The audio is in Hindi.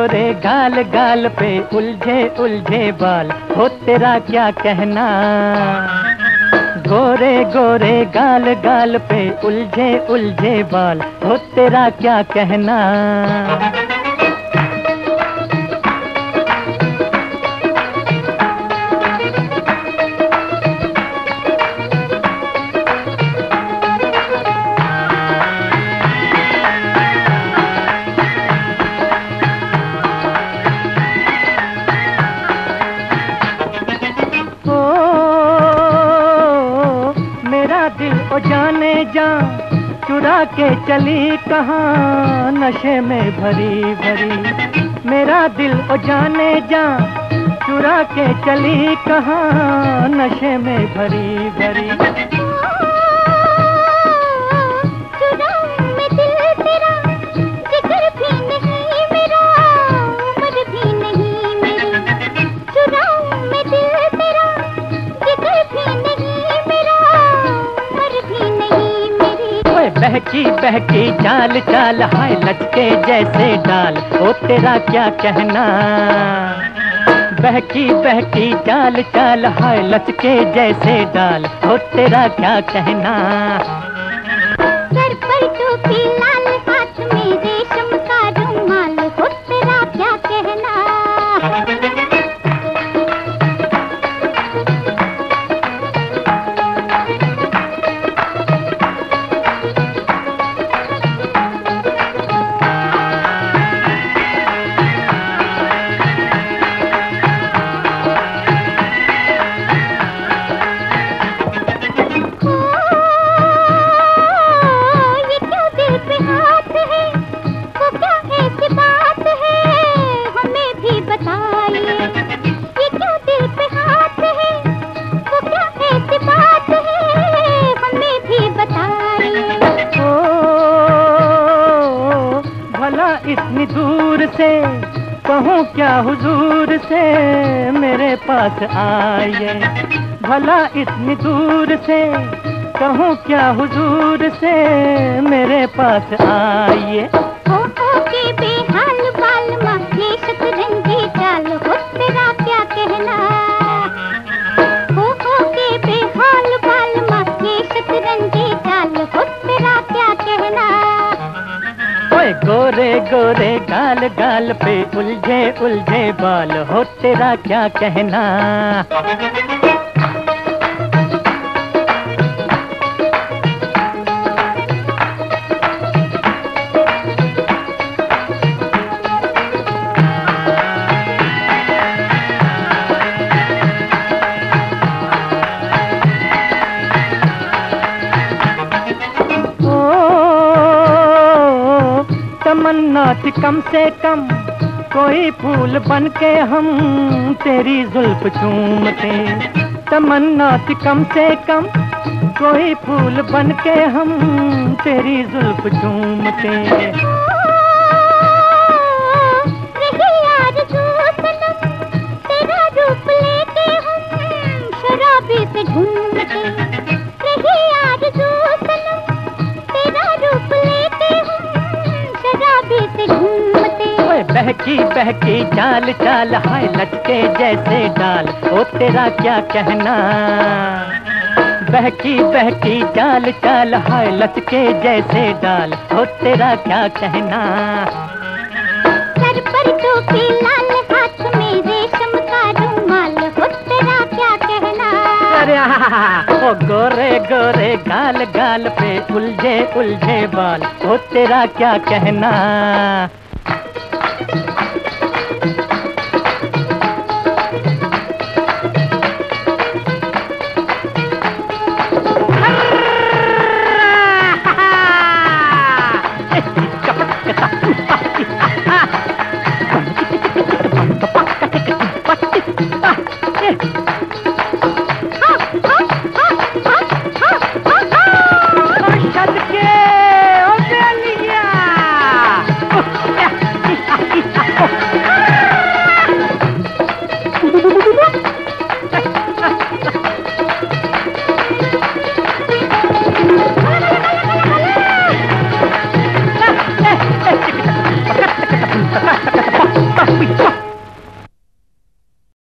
गोरे गाल गाल पे उलझे उलझे बाल, हो तेरा क्या कहना। गोरे गोरे गाल गाल पे उलझे उलझे बाल, हो तेरा क्या कहना। दिल ओ जाने जा चुरा के चली कहाँ, नशे में भरी भरी। मेरा दिल ओ जाने जा चुरा के चली कहाँ, नशे में भरी भरी। बहकी बहकी चाल चाल, हाय लचके जैसे डाल, ओ तेरा क्या कहना। बहकी बहकी चाल चाल, हाय लचके जैसे डाल, ओ तेरा क्या कहना। सर पर टोपी लाल, हाथ में रेशम का रुमाल, ओ तेरा क्या कहना। इतनी दूर से कहूँ क्या हुजूर से, मेरे पास आइए। भला इतनी दूर से कहूँ क्या हुजूर से, मेरे पास आइए। हो के बेहाल बाल, माँ ये शतरंजी चाल, हो तेरा क्या कहना। हो के बेहाल बाल, माँ ये शतरंजी चाल, हो तेरा क्या कहना। गोरे गोरे गाल गाल पे उलझे उलझे बाल, हो तेरा क्या कहना। तमन्ना थी कम से कम कोई फूल बन के हम तेरी जुल्फ चूमते। तमन्ना थी कम से कम कोई फूल बन के हम तेरी जुल्फ चूमते। रही आरज़ू सनम, तेरा रूप लेके हम शराबी से ढूंढते। रही आरज़ू सनम, तेरा रूप लेके हम शराबी से ढूंढते। बहकी बहकी चाल चाल, हाय लचके जैसे डाल, ओ तेरा क्या कहना। बहकी बहकी चाल चाल, हाय लचके जैसे डाल, ओ तेरा क्या कहना। सर पर टोपी लाल, हाथ में रेशम का रुमाल, हो तेरा क्या कहना। अरे ओ गोरे गोरे गाल गाल पे उलझे उलझे बाल, ओ तेरा क्या कहना।